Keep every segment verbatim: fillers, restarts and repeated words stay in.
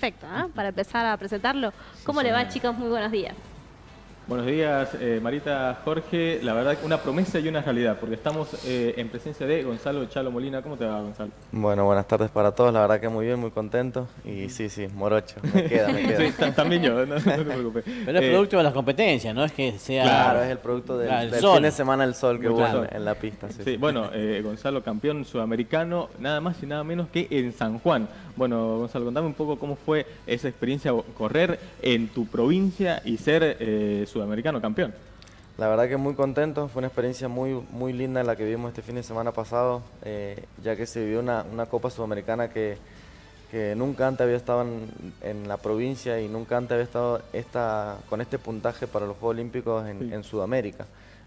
perfecto, ¿eh? Para empezar a presentarlo. ¿Cómo sí, le va, chicos? Muy buenos días. Buenos días, eh, Marita, Jorge. La verdad, una promesa y una realidad, porque estamos eh, en presencia de Gonzalo Chalo Molina. ¿Cómo te va, Gonzalo? Bueno, buenas tardes para todos. La verdad que muy bien, muy contento. Y sí, sí, morocho. Me queda, me queda. Sí, también yo, no, no te preocupes. Pero es eh, producto de las competencias, ¿no? Es que sea... Claro, es el producto del, claro, el del sol. fin de semana del sol que Mucho hubo sol. en, en la pista. Sí, Sí, sí. bueno, eh, Gonzalo, campeón sudamericano, nada más y nada menos que en San Juan. Bueno, Gonzalo, contame un poco cómo fue esa experiencia, correr en tu provincia y ser eh, sudamericano campeón. La verdad que muy contento, fue una experiencia muy, muy linda la que vivimos este fin de semana pasado, eh, ya que se vivió una, una Copa Sudamericana que, que nunca antes había estado en, en la provincia y nunca antes había estado esta, con este puntaje para los Juegos Olímpicos en, Sí. en Sudamérica.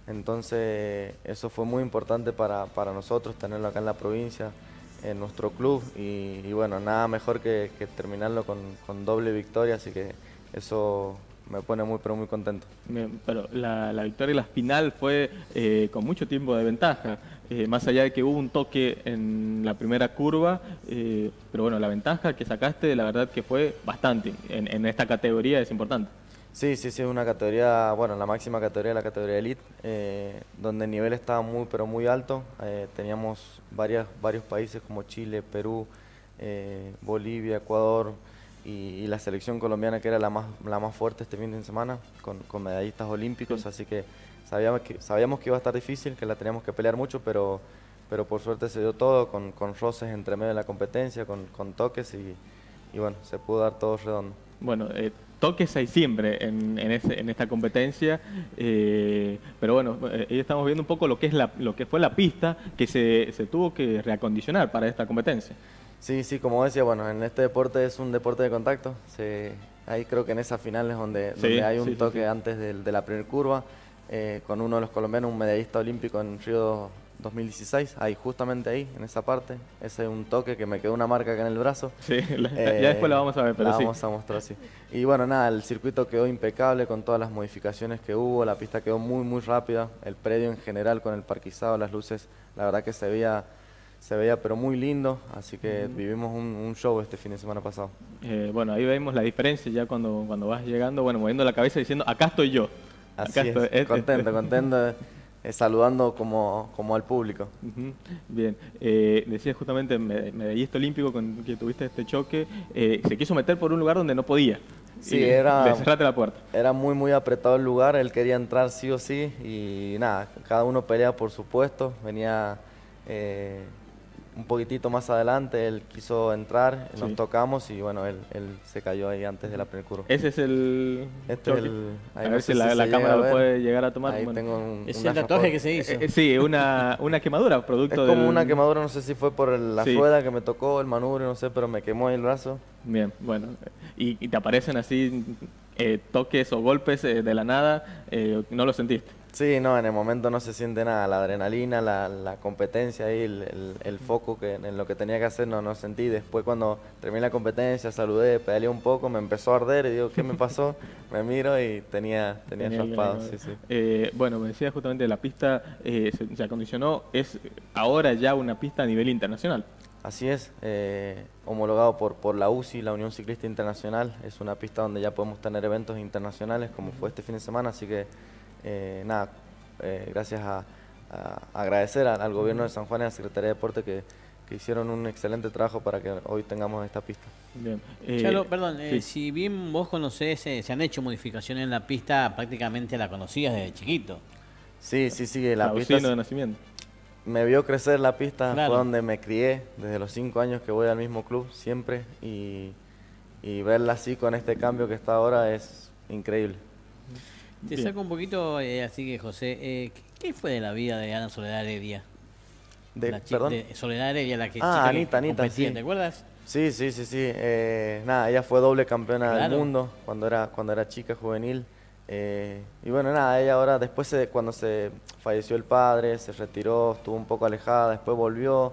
Entonces eso fue muy importante para, para nosotros tenerlo acá en la provincia, en nuestro club y, y bueno, nada mejor que, que terminarlo con, con doble victoria, así que eso me pone muy pero muy contento. Bien, pero la, la victoria y la final fue eh, con mucho tiempo de ventaja, eh, más allá de que hubo un toque en la primera curva, eh, pero bueno, la ventaja que sacaste, la verdad que fue bastante, en, en esta categoría es importante. Sí, sí, sí, es una categoría, bueno, la máxima categoría, la categoría Elite, eh, donde el nivel estaba muy pero muy alto, eh, teníamos varias, varios países como Chile, Perú, eh, Bolivia, Ecuador, Y, y la selección colombiana que era la más, la más fuerte este fin de semana, con, con medallistas olímpicos, sí. Así que sabíamos, que sabíamos que iba a estar difícil, que la teníamos que pelear mucho, pero, pero por suerte se dio todo, con, con roces entre medio de la competencia, con, con toques y, y bueno, se pudo dar todo redondo. Bueno, eh, toques hay siempre en, en, ese, en esta competencia, eh, pero bueno, eh, ahí estamos viendo un poco lo que, es la, lo que fue la pista que se, se tuvo que reacondicionar para esta competencia. Sí, sí, como decía, bueno, en este deporte es un deporte de contacto. Se, ahí creo que en esa final es donde, Sí, donde hay un sí, toque sí, sí. antes de, de la primera curva, eh, con uno de los colombianos, un medallista olímpico en Río dos mil dieciséis, ahí justamente ahí, en esa parte. Ese es un toque que me quedó una marca acá en el brazo. Sí, la, Eh, ya después la vamos a ver, pero la sí. vamos a mostrar, sí. Y bueno, nada, el circuito quedó impecable con todas las modificaciones que hubo, la pista quedó muy, muy rápida, el predio en general con el parquizado, las luces, la verdad que se veía... Se veía pero muy lindo, así que uh-huh. vivimos un, un show este fin de semana pasado. Eh, bueno, ahí vemos la diferencia ya cuando, cuando vas llegando, bueno, moviendo la cabeza diciendo, acá estoy yo. Así acá es, estoy, es, contento, es, contento, eh, saludando como, como al público. Uh-huh. Bien, eh, decías justamente, medallista olímpico con que tuviste este choque, eh, se quiso meter por un lugar donde no podía. Sí, y era, le cerraste la puerta. Era muy, muy apretado el lugar, él quería entrar sí o sí, y nada, cada uno pelea por su puesto, venía... Eh, un poquitito más adelante, él quiso entrar, sí. Nos tocamos y bueno, él, él se cayó ahí antes de la primera curva. Ese es el este es el, a ver no si la, si la cámara lo puede llegar a tomar. Ahí bueno. tengo un, es el tatuaje que se hizo. Eh, eh, sí, una, una quemadura, producto Es como del... una quemadura, no sé si fue por el, la sí. rueda que me tocó, el manubrio, no sé, pero me quemó ahí el brazo. Bien, bueno, y, y te aparecen así eh, toques o golpes eh, de la nada, eh, ¿no lo sentiste? Sí, no, en el momento no se siente nada, la adrenalina, la, la competencia ahí, el, el, el foco que en lo que tenía que hacer no, no sentí. Después cuando terminé la competencia, saludé, pedaleé un poco, me empezó a arder y digo, ¿qué me pasó? Me miro y tenía, tenía, tenía raspado, sí, sí. Eh, bueno, me decía justamente la pista eh, se, se acondicionó, es ahora ya una pista a nivel internacional. Así es, eh, homologado por, por la U C I, la Unión Ciclista Internacional, es una pista donde ya podemos tener eventos internacionales como fue este fin de semana, así que Eh, nada, eh, gracias a, a agradecer a, al gobierno de San Juan y a la Secretaría de Deporte que, que hicieron un excelente trabajo para que hoy tengamos esta pista. Bien. Eh, Chalo, perdón, sí. eh, si bien vos conocés, eh, se han hecho modificaciones en la pista, prácticamente la conocías desde chiquito. Sí, sí, sí, la Clausino pista de nacimiento. Me vio crecer la pista, claro. Fue donde me crié, desde los cinco años que voy al mismo club, siempre, y, y verla así con este cambio que está ahora es increíble. Te Bien. saco un poquito, eh, así que José, eh, ¿qué fue de la vida de Ana Soledad Heredia? De, la perdón. De Soledad Heredia, la que ah, chica Anita, que Anita, sí. ¿te acuerdas? Sí, sí, sí, sí. Eh, nada, ella fue doble campeona claro. del mundo cuando era, cuando era chica, juvenil. Eh, y bueno, nada, ella ahora, después se, cuando se falleció el padre, se retiró, estuvo un poco alejada, después volvió.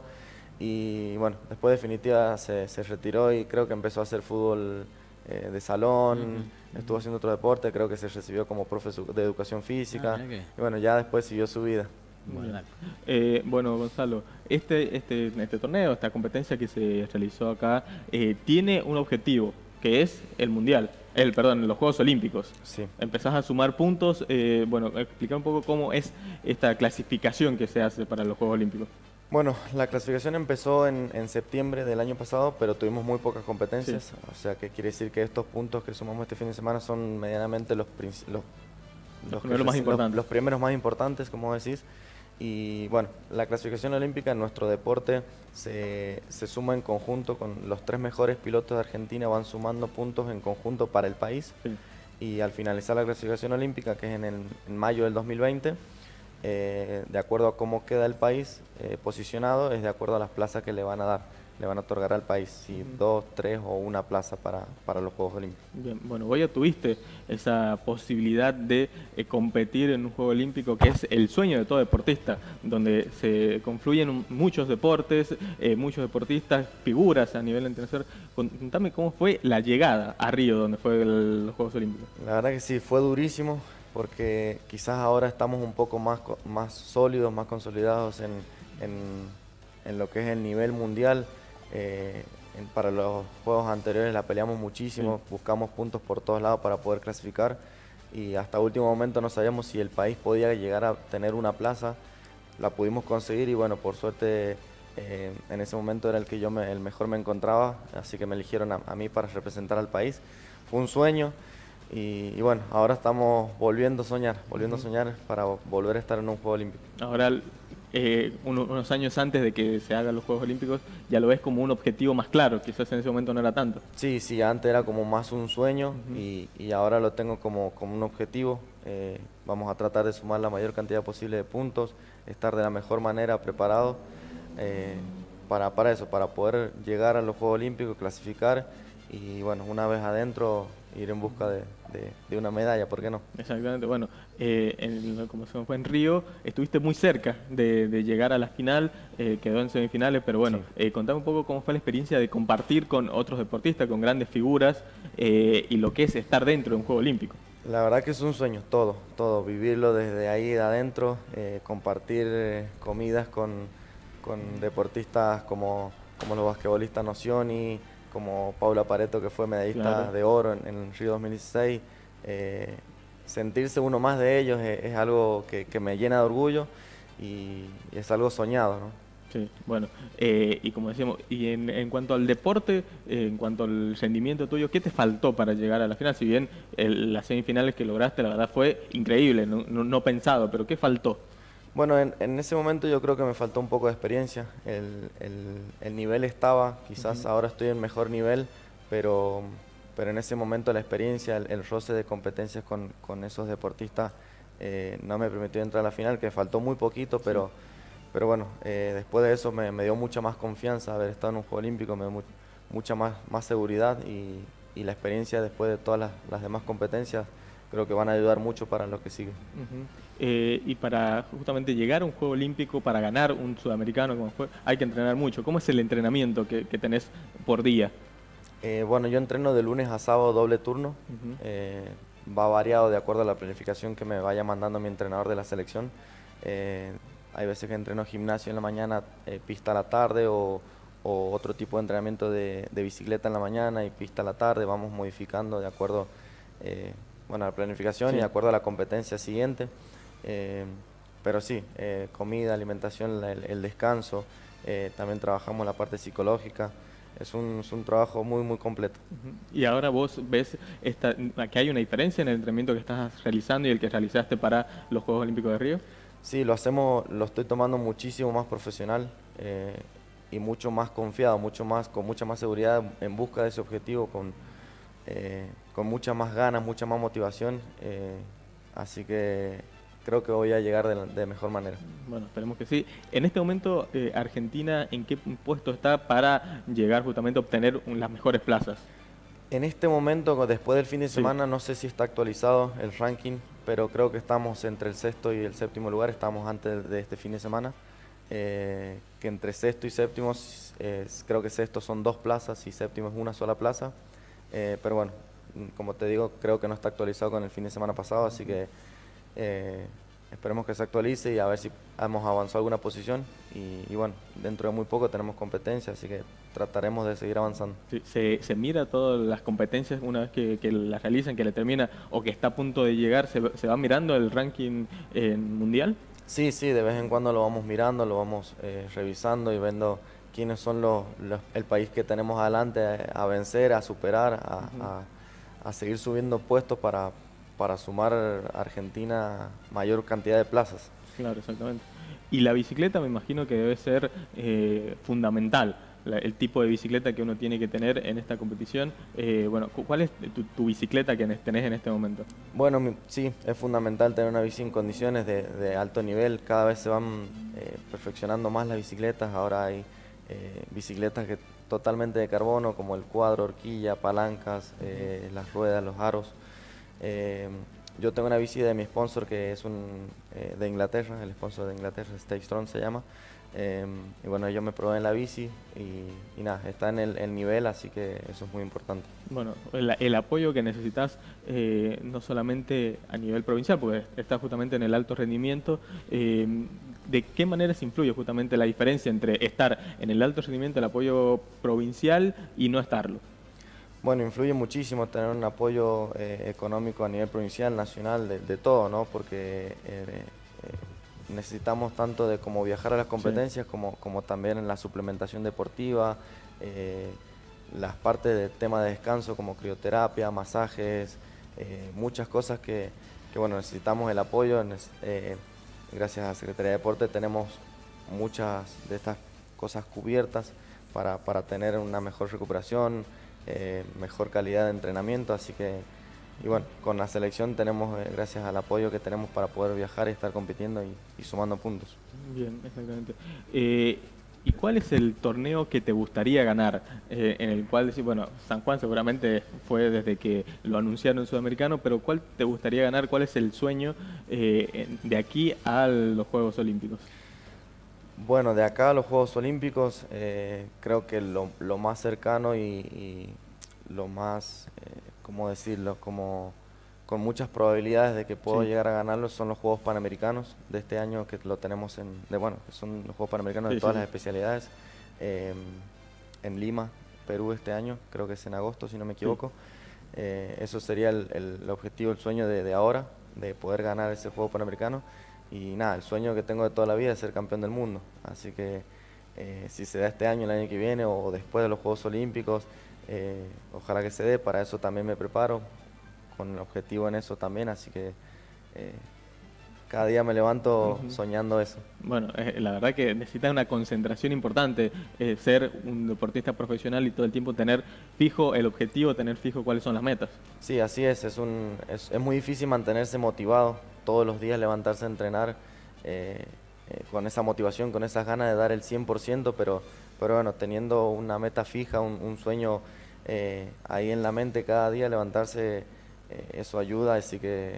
Y bueno, después definitiva se, se retiró y creo que empezó a hacer fútbol eh, de salón. Uh-huh. Estuvo haciendo otro deporte, creo que se recibió como profe de educación física. Ah, y bueno, ya después siguió su vida. Bueno, eh, bueno Gonzalo, este, este, este torneo, esta competencia que se realizó acá, eh, tiene un objetivo, que es el Mundial, el perdón, los Juegos Olímpicos. Sí. Empezás a sumar puntos. Eh, bueno, explicar un poco cómo es esta clasificación que se hace para los Juegos Olímpicos. Bueno, la clasificación empezó en, en septiembre del año pasado, pero tuvimos muy pocas competencias. Sí. O sea, que quiere decir que estos puntos que sumamos este fin de semana son medianamente los, princi- los, Los que primeros más reci- importantes. los primeros más importantes, como decís. Y bueno, la clasificación olímpica en nuestro deporte se, se suma en conjunto con los tres mejores pilotos de Argentina, van sumando puntos en conjunto para el país. Sí. Y al finalizar la clasificación olímpica, que es en, el- en mayo del dos mil veinte, eh, de acuerdo a cómo queda el país eh, posicionado, es de acuerdo a las plazas que le van a dar, le van a otorgar al país, si dos, tres o una plaza para, para los Juegos Olímpicos. Bien, bueno, vos ya tuviste esa posibilidad de eh, competir en un Juego Olímpico que es el sueño de todo deportista, donde se confluyen un- muchos deportes, eh, muchos deportistas, figuras a nivel internacional. Contame cómo fue la llegada a Río, donde fue el- los Juegos Olímpicos. La verdad que sí, fue durísimo, porque quizás ahora estamos un poco más, co- más sólidos, más consolidados en, en, en lo que es el nivel mundial. Eh, en- para los juegos anteriores la peleamos muchísimo, Sí. buscamos puntos por todos lados para poder clasificar y hasta último momento no sabíamos si el país podía llegar a tener una plaza. La pudimos conseguir y bueno, por suerte eh, en ese momento era el que yo me- el mejor me encontraba, así que me eligieron a, a mí para representar al país. Fue un sueño. Y, y bueno, ahora estamos volviendo a soñar, volviendo Ujú. a soñar para volver a estar en un Juego Olímpico. Ahora, eh, uno- unos años antes de que se hagan los Juegos Olímpicos, ya lo ves como un objetivo más claro, quizás en ese momento no era tanto. Sí, sí, antes era como más un sueño Ujú. y, y ahora lo tengo como, como un objetivo. Eh, vamos a tratar de sumar la mayor cantidad posible de puntos, estar de la mejor manera preparado eh, para, para eso, para poder llegar a los Juegos Olímpicos, clasificar y bueno, una vez adentro ir en busca de, de- de una medalla, ¿por qué no? Exactamente, bueno, eh, en- como se fue en Río, estuviste muy cerca de, de llegar a la final, eh, quedó en semifinales, pero bueno, Sí. eh, contame un poco cómo fue la experiencia de compartir con otros deportistas, con grandes figuras, eh, y lo que es estar dentro de un Juego Olímpico. La verdad que es un sueño, todo, todo, vivirlo desde ahí de adentro, eh, compartir eh, comidas con, con deportistas como, como los basquetbolistas Nocioni, como Paula Pareto, que fue medallista Claro. de oro en, en Río dos mil dieciséis. eh, sentirse uno más de ellos es, es algo que, que me llena de orgullo y es algo soñado, ¿no? Sí, bueno, eh, y como decíamos, y en, en cuanto al deporte, eh, en cuanto al rendimiento tuyo, ¿qué te faltó para llegar a la final? Si bien el- las semifinales que lograste, la verdad fue increíble, no, no- no pensado, pero ¿qué faltó? Bueno, en, en ese momento yo creo que me faltó un poco de experiencia. El, el- el nivel estaba, quizás Ujú. ahora estoy en mejor nivel, pero, pero en ese momento la experiencia, el, el roce de competencias con, con esos deportistas eh, no me permitió entrar a la final, que faltó muy poquito, pero, pero bueno, eh, después de eso me, me dio mucha más confianza haber estado en un Juego Olímpico, me dio mu- mucha más, más seguridad y, y la experiencia después de todas las, las demás competencias creo que van a ayudar mucho para lo que sigue. Ujú. Eh, y para justamente llegar a un Juego Olímpico, para ganar un sudamericano como fue, hay que entrenar mucho. ¿Cómo es el entrenamiento que, que tenés por día? Eh, bueno, yo entreno de lunes a sábado doble turno. Ujú. Eh, va variado de acuerdo a la planificación que me vaya mandando mi entrenador de la selección. Eh, hay veces que entreno gimnasio en la mañana, eh, pista a la tarde o, o otro tipo de entrenamiento de, de bicicleta en la mañana y pista a la tarde. Vamos modificando de acuerdo eh, bueno, a la planificación Sí. y de acuerdo a la competencia siguiente. Eh, pero sí, eh, comida, alimentación, la- el, el descanso. Eh, también trabajamos la parte psicológica. Es un, es un trabajo muy, muy completo. Ujú. Y ahora vos ves esta, que hay una diferencia en el entrenamiento que estás realizando y el que realizaste para los Juegos Olímpicos de Río. Sí, lo hacemos, lo estoy tomando muchísimo más profesional eh, y mucho más confiado, mucho más, con mucha más seguridad en busca de ese objetivo, con, eh, con muchas más ganas, mucha más motivación. eh, así que creo que voy a llegar de, la- de mejor manera. Bueno, esperemos que sí. En este momento, eh, Argentina, ¿en qué puesto está para llegar justamente a obtener un- las mejores plazas? En este momento, co- después del fin de Sí. semana, no sé si está actualizado el ranking, pero creo que estamos entre el sexto y el séptimo lugar, estamos antes de este fin de semana, eh, que entre sexto y séptimo, s- es- creo que sexto son dos plazas y séptimo es una sola plaza, eh, pero bueno, mm, como te digo, creo que no está actualizado con el fin de semana pasado, así que eh, esperemos que se actualice y a ver si hemos avanzado alguna posición. Y, y bueno, dentro de muy poco tenemos competencia, así que trataremos de seguir avanzando. Sí, se, se mira todas las competencias una vez que, que las realizan, que le termina o que está a punto de llegar, se, se va mirando el ranking eh, mundial. Sí, sí, de vez en cuando lo vamos mirando, lo vamos eh, revisando y viendo quiénes son los, los, el país que tenemos adelante a, a vencer, a superar, a, uh-huh. a, a seguir subiendo puestos para, para sumar a Argentina mayor cantidad de plazas. Claro, exactamente. Y la bicicleta me imagino que debe ser eh, fundamental, la, el tipo de bicicleta que uno tiene que tener en esta competición. Eh, bueno, ¿cuál es tu, tu bicicleta que tenés en este momento? Bueno, mi, sí, es fundamental tener una bici en condiciones de, de alto nivel. Cada vez se van eh, perfeccionando más las bicicletas. Ahora hay eh, bicicletas que totalmente de carbono, como el cuadro, horquilla, palancas, eh, las ruedas, los aros. Eh, Yo tengo una bici de mi sponsor que es un eh, de Inglaterra, el sponsor de Inglaterra, Stake Strong se llama. Eh, y bueno, ellos me proveen la bici y, y nada, está en el, el nivel, así que eso es muy importante. Bueno, el, el apoyo que necesitas eh, no solamente a nivel provincial, porque estás justamente en el alto rendimiento, eh, ¿de qué manera se influye justamente la diferencia entre estar en el alto rendimiento, el apoyo provincial y no estarlo? Bueno, influye muchísimo tener un apoyo eh, económico a nivel provincial, nacional, de, de todo, ¿no? Porque eh, eh, necesitamos tanto de como viajar a las competencias, sí. como, como también en la suplementación deportiva, eh, las partes del tema de descanso como crioterapia, masajes, eh, muchas cosas que, que, bueno, necesitamos el apoyo. Eh, gracias a la Secretaría de Deporte tenemos muchas de estas cosas cubiertas para, para tener una mejor recuperación, Eh, mejor calidad de entrenamiento, así que y bueno, con la selección tenemos, eh, gracias al apoyo que tenemos para poder viajar y estar compitiendo y, y sumando puntos. Bien, exactamente. Eh, ¿Y cuál es el torneo que te gustaría ganar? Eh, en el cual, bueno, San Juan seguramente fue desde que lo anunciaron Sudamericano, pero ¿cuál te gustaría ganar? ¿Cuál es el sueño eh, de aquí a los Juegos Olímpicos? Bueno, de acá a los Juegos Olímpicos, eh, creo que lo, lo más cercano y, y lo más, eh, ¿cómo decirlo? Como con muchas probabilidades de que puedo sí. llegar a ganarlo son los Juegos Panamericanos de este año, que lo tenemos en, de, bueno, son los Juegos Panamericanos sí, de todas sí. las especialidades, eh, en Lima, Perú este año, creo que es en agosto si no me equivoco. Sí. Eh, eso sería el, el objetivo, el sueño de, de ahora, de poder ganar ese Juego Panamericano. Y nada, el sueño que tengo de toda la vida es ser campeón del mundo. Así que eh, si se da este año, el año que viene o después de los Juegos Olímpicos, eh, ojalá que se dé. Para eso también me preparo, con el objetivo en eso también. Así que eh, cada día me levanto uh-huh. soñando eso. Bueno, eh, la verdad que necesita una concentración importante, eh, ser un deportista profesional y todo el tiempo tener fijo el objetivo, tener fijo cuáles son las metas. Sí, así es. Es, un, es, es muy difícil mantenerse motivado. Todos los días levantarse a entrenar eh, eh, con esa motivación, con esas ganas de dar el cien por ciento, pero, pero bueno, teniendo una meta fija, un, un sueño eh, ahí en la mente cada día, levantarse, eh, eso ayuda, así que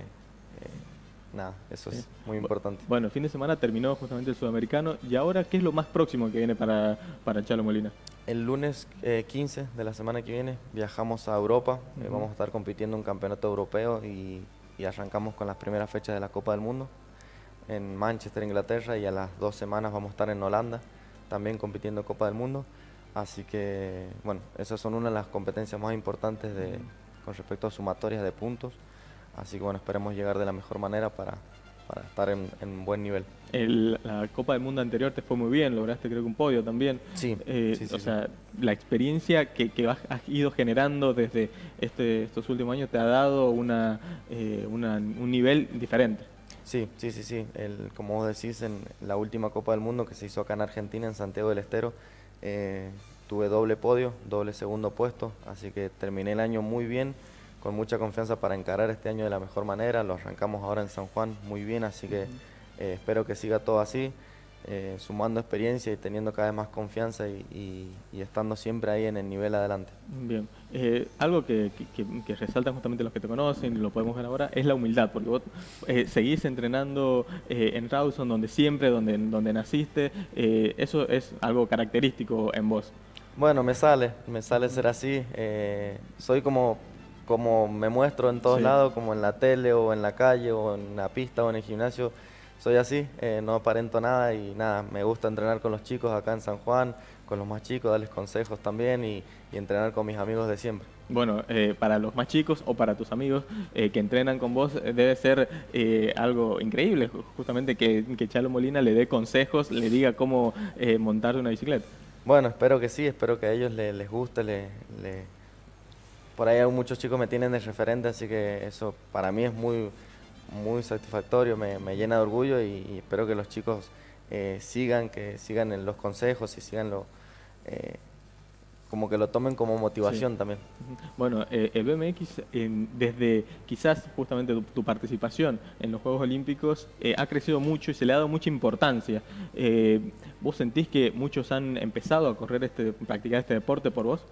eh, nada, eso es sí. muy importante. Bueno, el fin de semana terminó justamente el Sudamericano, y ahora, ¿qué es lo más próximo que viene para, para Chalo Molina? El lunes eh, quince de la semana que viene viajamos a Europa, uh-huh. eh, vamos a estar compitiendo en un campeonato europeo y... y arrancamos con las primeras fechas de la Copa del Mundo en Manchester, Inglaterra, y a las dos semanas vamos a estar en Holanda también compitiendo Copa del Mundo, así que bueno, esas son una de las competencias más importantes de, con respecto a sumatorias de puntos, así que bueno, esperemos llegar de la mejor manera para, para estar en, en buen nivel. El, la Copa del Mundo anterior te fue muy bien, lograste creo que un podio también. Sí, eh, sí, sí, o sí. sea, la experiencia que, que has, has ido generando desde este, estos últimos años te ha dado una, eh, una, un nivel diferente. Sí, sí, sí, sí. El, como vos decís, en la última Copa del Mundo que se hizo acá en Argentina, en Santiago del Estero, eh, tuve doble podio, doble segundo puesto, así que terminé el año muy bien, con mucha confianza para encarar este año de la mejor manera. Lo arrancamos ahora en San Juan muy bien, así que eh, espero que siga todo así, eh, sumando experiencia y teniendo cada vez más confianza y, y, y estando siempre ahí en el nivel adelante. Bien, eh, algo que, que, que resaltan justamente los que te conocen, y lo podemos ver ahora, es la humildad, porque vos eh, seguís entrenando eh, en Rawson, donde siempre, donde, donde naciste, eh, eso es algo característico en vos. Bueno, me sale, me sale ser así, eh, soy como... como me muestro en todos sí. lados, como en la tele o en la calle o en la pista o en el gimnasio, soy así, eh, no aparento nada y nada, me gusta entrenar con los chicos acá en San Juan, con los más chicos, darles consejos también y, y entrenar con mis amigos de siempre. Bueno, eh, para los más chicos o para tus amigos eh, que entrenan con vos, eh, debe ser eh, algo increíble, justamente que, que Chalo Molina le dé consejos, le diga cómo eh, montar una bicicleta. Bueno, espero que sí, espero que a ellos les, les guste, le, le... por ahí muchos chicos me tienen de referente, así que eso para mí es muy, muy satisfactorio, me, me llena de orgullo y, y espero que los chicos eh, sigan, que sigan en los consejos y sigan lo, eh, como que lo tomen como motivación Sí. también. Bueno, eh, el B M X, eh, desde quizás justamente tu, tu participación en los Juegos Olímpicos, eh, ha crecido mucho y se le ha dado mucha importancia. Eh, ¿Vos sentís que muchos han empezado a correr este, practicar este deporte por vos?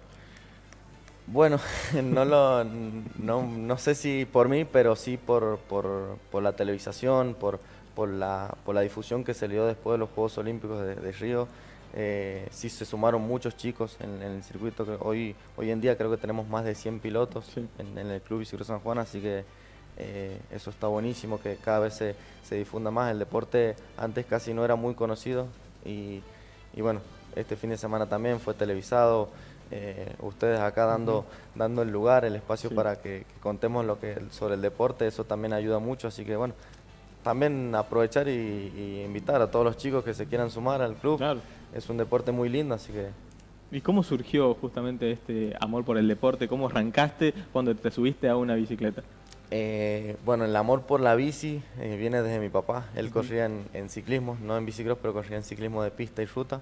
Bueno, no, lo, no, no sé si por mí, pero sí por, por, por la televisación, por, por, la, por la difusión que se le dio después de los Juegos Olímpicos de, de Río. Eh, sí se sumaron muchos chicos en, en el circuito, que hoy, hoy en día creo que tenemos más de cien pilotos Sí. en, en el Club Bicicross San Juan, así que eh, eso está buenísimo, que cada vez se, se difunda más. El deporte antes casi no era muy conocido y, y bueno, este fin de semana también fue televisado. Eh, ustedes acá dando, uh-huh. dando el lugar, el espacio sí. para que, que contemos lo que sobre el deporte, eso también ayuda mucho, así que bueno, también aprovechar y, y invitar a todos los chicos que se quieran sumar al club. Claro. Es un deporte muy lindo, así que... ¿Y cómo surgió justamente este amor por el deporte? ¿Cómo arrancaste cuando te subiste a una bicicleta? Eh, bueno, el amor por la bici eh, viene desde mi papá. Él uh-huh. corría en, en ciclismo, no en bicicross, pero corría en ciclismo de pista y ruta.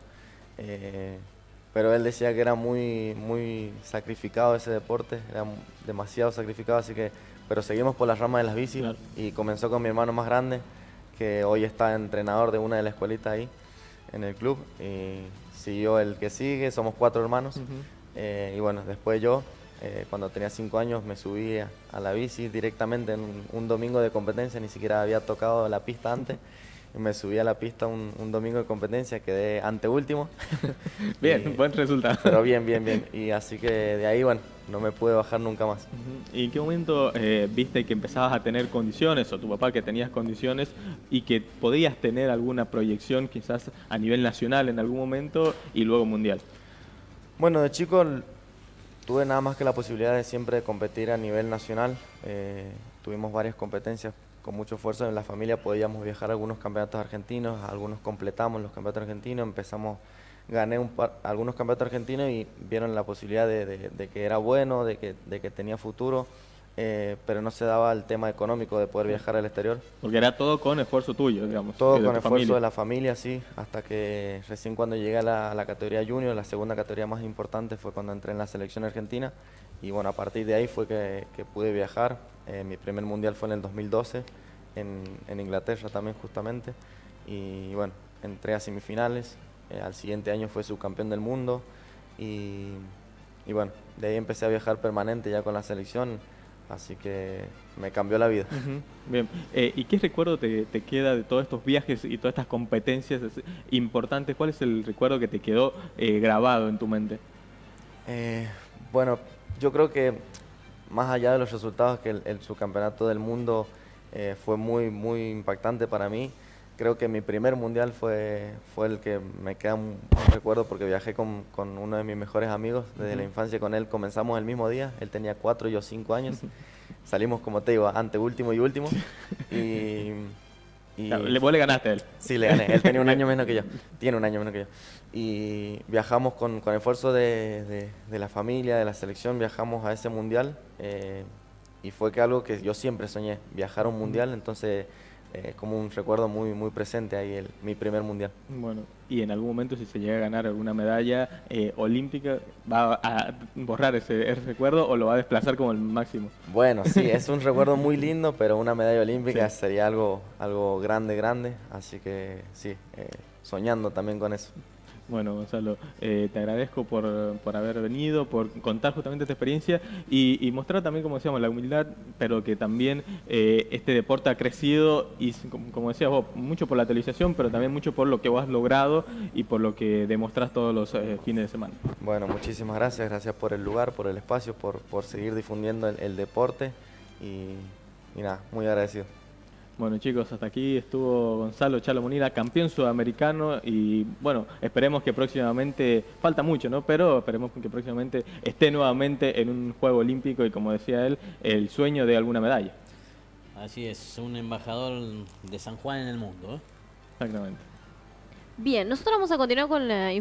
Eh, pero él decía que era muy, muy sacrificado ese deporte, era demasiado sacrificado, así que... Pero seguimos por las ramas de las bicis claro. y comenzó con mi hermano más grande, que hoy está entrenador de una de las escuelitas ahí en el club, y siguió el que sigue, somos cuatro hermanos, uh-huh. eh, y bueno, después yo, eh, cuando tenía cinco años, me subí a, a la bici directamente en un, un domingo de competencia, ni siquiera había tocado la pista antes, y me subí a la pista un, un domingo de competencia, quedé anteúltimo. Bien, y, buen resultado. Pero bien, bien, bien, y así que de ahí, bueno, no me pude bajar nunca más. Uh-huh. ¿Y en qué momento eh, viste que empezabas a tener condiciones, o tu papá que tenías condiciones, y que podías tener alguna proyección quizás a nivel nacional en algún momento y luego mundial? Bueno, de chico tuve nada más que la posibilidad de siempre competir a nivel nacional. Eh, tuvimos varias competencias con mucho esfuerzo en la familia, podíamos viajar a algunos campeonatos argentinos, algunos completamos los campeonatos argentinos, empezamos... Gané un par, algunos campeonatos argentinos y vieron la posibilidad de, de, de que era bueno, de que, de que tenía futuro, eh, pero no se daba el tema económico de poder viajar al exterior. Porque era todo con esfuerzo tuyo, digamos. Todo con esfuerzo familia. de la familia, sí, hasta que recién cuando llegué a la, a la categoría junior, la segunda categoría más importante fue cuando entré en la selección argentina, y bueno, a partir de ahí fue que, que pude viajar. Eh, mi primer mundial fue en el dos mil doce, en, en Inglaterra también justamente, y bueno, entré a semifinales. Eh, al siguiente año fue subcampeón del mundo y, y bueno, de ahí empecé a viajar permanente ya con la selección, así que me cambió la vida. Uh-huh. Bien, eh, ¿y qué recuerdo te, te queda de todos estos viajes y todas estas competencias importantes? ¿Cuál es el recuerdo que te quedó eh, grabado en tu mente? Eh, bueno, yo creo que más allá de los resultados, que el, el subcampeonato del mundo eh, fue muy, muy impactante para mí. Creo que mi primer mundial fue, fue el que me queda un, un recuerdo, porque viajé con, con uno de mis mejores amigos desde uh-huh. la infancia con él. Comenzamos el mismo día, él tenía cuatro y yo cinco años. Uh-huh. Salimos, como te digo, ante último y último. Y, y ¿Le, ¿Vos le ganaste a él? Sí, le gané. Él tenía un año menos que yo. Tiene un año menos que yo. Y viajamos con, con esfuerzo de, de, de la familia, de la selección, viajamos a ese mundial. Eh, y fue que algo que yo siempre soñé, viajar a un mundial, entonces... Eh, como un recuerdo muy muy presente ahí, el, mi primer mundial. Bueno, y en algún momento si se llega a ganar alguna medalla eh, olímpica, ¿va a borrar ese, ese recuerdo o lo va a desplazar como el máximo? Bueno, sí, es un recuerdo muy lindo, pero una medalla olímpica sí. sería algo, algo grande, grande, así que sí, eh, soñando también con eso. Bueno, Gonzalo, eh, te agradezco por, por haber venido, por contar justamente esta experiencia y, y mostrar también, como decíamos, la humildad, pero que también eh, este deporte ha crecido y, como, como decías vos, mucho por la televisación, pero también mucho por lo que vos has logrado y por lo que demostrás todos los eh, fines de semana. Bueno, muchísimas gracias, gracias por el lugar, por el espacio, por, por seguir difundiendo el, el deporte y, y nada, muy agradecido. Bueno chicos, hasta aquí estuvo Gonzalo Chalo Munira, campeón sudamericano y bueno, esperemos que próximamente, falta mucho, ¿no? Pero esperemos que próximamente esté nuevamente en un Juego Olímpico y como decía él, el sueño de alguna medalla. Así es, un embajador de San Juan en el mundo, ¿eh? Exactamente. Bien, nosotros vamos a continuar con la